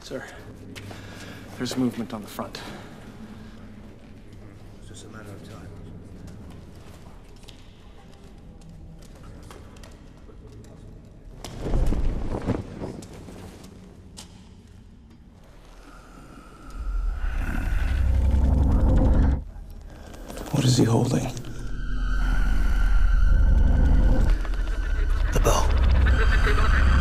Sir, there's movement on the front. It's just a matter of time. What is he holding? The bow.